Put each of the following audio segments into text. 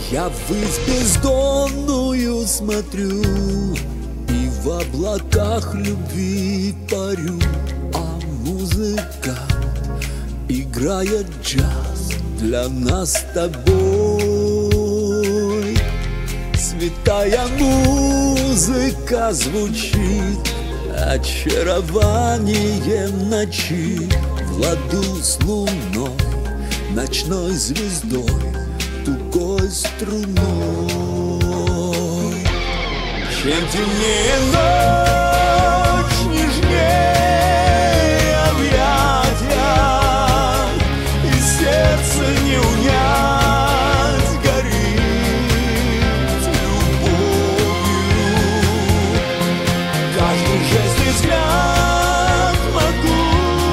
Я ввысь бездонную смотрю и в облаках любви парю, а музыка играет джаз для нас с тобой. Святая музыка звучит, очарование ночи в ладу с луной, ночной звездой, тугой струной. Чем темнее ночь, нежнее объятия, и сердце не унять горит любовью. Каждый жест и взгляд могу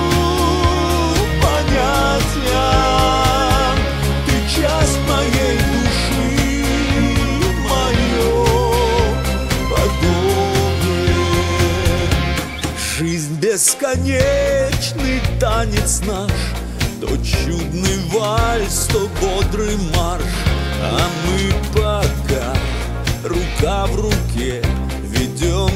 понять я. Ты часть моей души, мое подобие. Жизнь бесконечный танец наш, то чудный вальс, то бодрый марш. А мы пока рука в руке ведем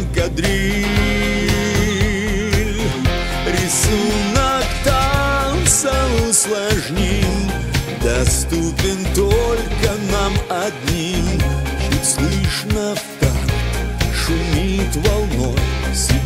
кадриль. Рисунок танца усложним, доступен только нам одним. Чуть слышно в такт шумит волной